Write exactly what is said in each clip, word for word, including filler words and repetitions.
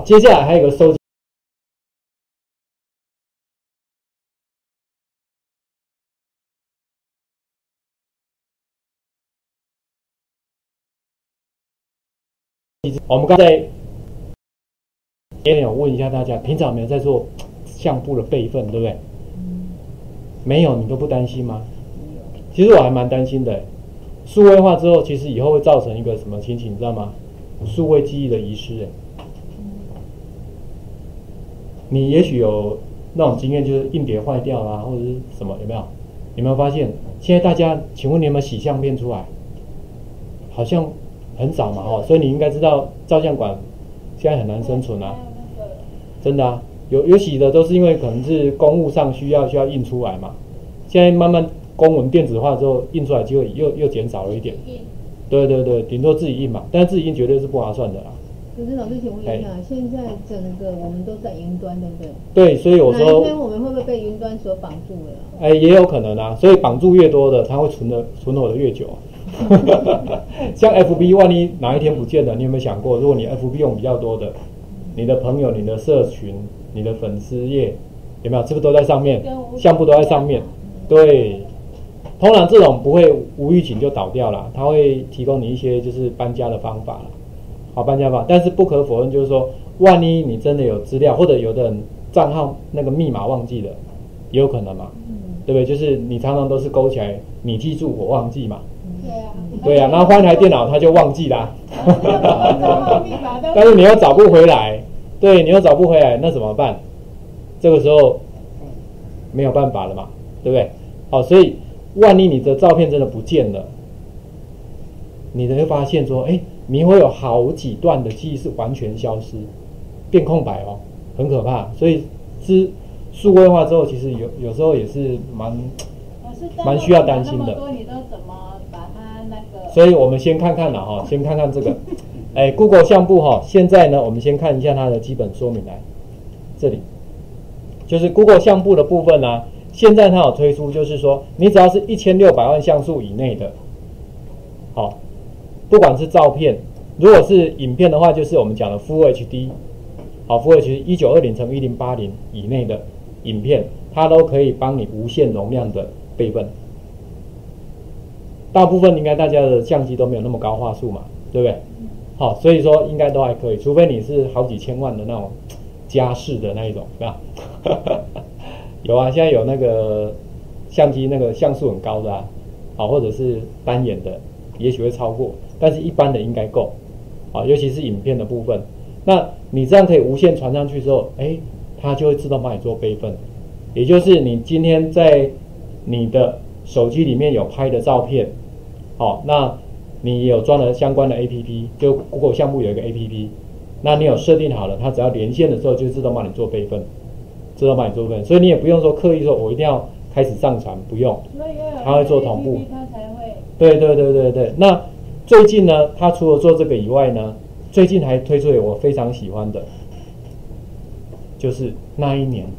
接下来还有一个收集。我们刚才也有问一下大家，平常有没有在做相簿的备份，对不对？没有，你都不担心吗？其实我还蛮担心的。数位化之后，其实以后会造成一个什么情形，你知道吗？数位记忆的遗失。哎，你也许有那种经验，就是硬碟坏掉啦，或者是什么，有没有？有没有发现？现在大家，请问你有没有洗相片出来？好像很少嘛，哦，所以你应该知道，照相馆现在很难生存啊。真的啊，有有洗的都是因为可能是公务上需要需要印出来嘛。现在慢慢公文电子化之后，印出来机会又又减少了一点。对对对，顶多自己印嘛，但是自己印绝对是不划算的啦。 可是老师，请问一下，现在整个我们都在云端，对不对？ 对，所以我说， 哪一天我们会不会被云端所绑住了？ 哎，也有可能啊。所以绑住越多的，它会存的存活的越久。像 F B， 万一哪一天不见了，你有没有想过，如果你 F B 用比较多的，你的朋友、你的社群、你的粉丝页，有没有？是不是都在上面？相簿都在上面。对，通常这种不会无预警就倒掉了，它会提供你一些就是搬家的方法了。好，搬家法，但是不可否认，就是说，万一你真的有资料，或者有的人账号那个密码忘记了，也有可能嘛，嗯、对不对？就是你常常都是勾起来，你记住我忘记嘛，对啊，对啊，然后换一台电脑他就忘记啦，但是你又找不回来，对，你又找不回来，那怎么办？这个时候没有办法了嘛，对不对？好，所以万一你的照片真的不见了，你就会发现说，哎。你会有好几段的记忆是完全消失，变空白哦，很可怕。所以是数位化之后，其实有有时候也是蛮蛮需要担心的。 你都怎么把它那个？ 所以我们先看看了哈，先看看这个，哎 ，Google 相簿哈，现在呢，我们先看一下它的基本说明来，这里就是 Google 相簿的部分呢、啊，现在它有推出，就是说你只要是一千六百万像素以内的，好。不管是照片，如果是影片的话，就是我们讲的 Full H D， 好 ，Full H D 一九二零乘一零八零以内的影片，它都可以帮你无限容量的备份。大部分应该大家的相机都没有那么高画素嘛，对不对？好，所以说应该都还可以，除非你是好几千万的那种家式的那一种，是吧？有啊，现在有那个相机那个像素很高的啊，好，或者是单眼的，也许会超过。但是一般的应该够，啊，尤其是影片的部分。那你这样可以无限传上去之后，哎，它就会自动帮你做备份。也就是你今天在你的手机里面有拍的照片，好，那你有装了相关的 A P P， 就 Google 项目有一个 A P P， 那你有设定好了，它只要连线的时候就自动帮你做备份，自动帮你做备份，所以你也不用说刻意说我一定要开始上传，不用，它会做同步。 它才会。 对对对对对，那。最近呢，他除了做这个以外呢，最近还推出了我非常喜欢的，就是那一年。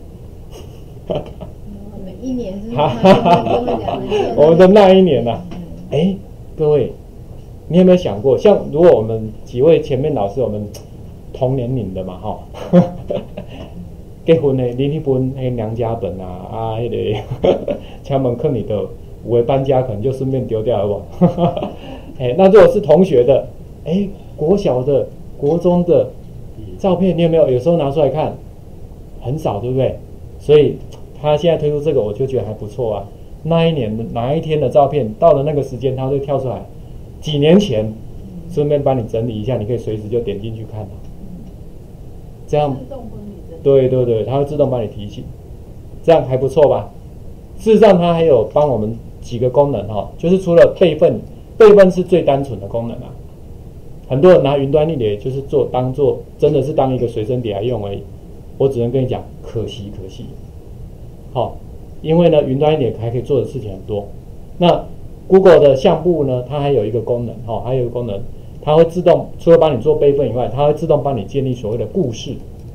每一年是我们的那一年啊，哎，各位，你有没有想过，像如果我们几位前面老师，我们同年龄的嘛，哈，结婚的领一本那娘家本啊，啊，那个敲门坑里的，有的搬家可能就顺便丢掉了不？哎，那如果是同学的，哎，国小的、国中的照片，你有没有有时候拿出来看？很少，对不对？所以他现在推出这个，我就觉得还不错啊。那一年的哪一天的照片，到了那个时间，它会跳出来，几年前，顺便帮你整理一下，你可以随时就点进去看。这样，对对对，它会自动帮你提醒，这样还不错吧？事实上，它还有帮我们几个功能哈，就是除了备份。备份是最单纯的功能啊，很多人拿云端硬碟就是做当做真的是当一个随身碟来用而已。我只能跟你讲，可惜可惜。好、哦，因为呢，云端硬碟还可以做的事情很多。那 Google 的相簿呢，它还有一个功能，哈、哦，还有一个功能，它会自动除了帮你做备份以外，它会自动帮你建立所谓的故事。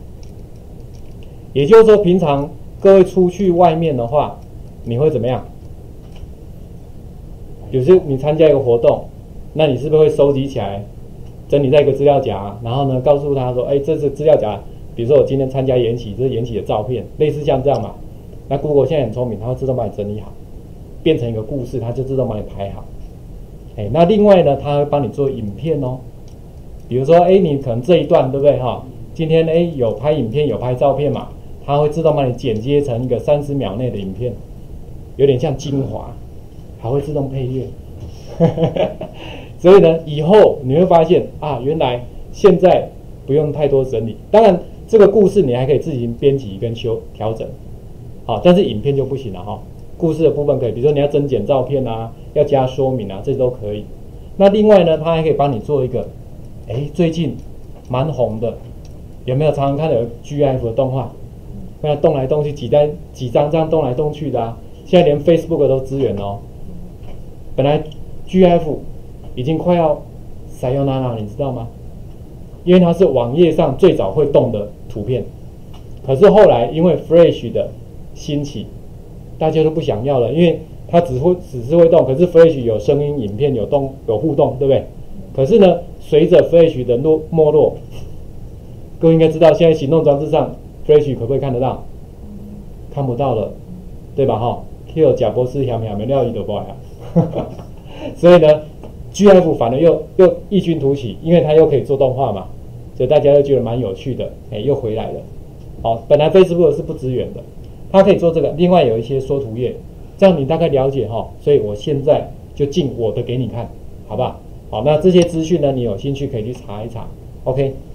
也就是说，平常各位出去外面的话，你会怎么样？有时候你参加一个活动，那你是不是会收集起来整理在一个资料夹，然后呢告诉他说，哎，这是资料夹，比如说我今天参加研习，这是研习的照片，类似像这样嘛。那 Google 现在很聪明，它会自动帮你整理好，变成一个故事，它就自动帮你排好。哎，那另外呢，它会帮你做影片哦。比如说，哎，你可能这一段对不对哈？今天哎有拍影片有拍照片嘛，它会自动帮你剪接成一个三十秒内的影片，有点像精华，还会自动配乐。所以呢，以后你会发现啊，原来现在不用太多整理。当然，这个故事你还可以自行编辑跟修调整，好，但是影片就不行了哈。故事的部分可以，比如说你要增减照片啊，要加说明啊，这都可以。那另外呢，它还可以帮你做一个，哎，最近蛮红的，有没有常常看到有 G I F 的动画？那动来动去，几张几张这样动来动去的啊，现在连 Facebook 都支援哦。本来 G I F 已经快要采用那了，你知道吗？因为它是网页上最早会动的图片，可是后来因为 Flash 的兴起，大家都不想要了，因为它只会只是会动，可是 Flash 有声音、影片、有动、有互动，对不对？可是呢，随着 Flash 的落没落，各位应该知道，现在行动装置上 Flash 可不可以看得到？看不到了，对吧？哈 ，Q 贾博士想想没料一都不来啊，所以呢 ，G I F 反而又又异军突起，因为它又可以做动画嘛，所以大家又觉得蛮有趣的，哎，又回来了。好，本来 Facebook 是不支援的，它可以做这个，另外有一些缩图页，这样你大概了解哈。所以我现在就进我的给你看，好不好？好，那这些资讯呢，你有兴趣可以去查一查 ，OK。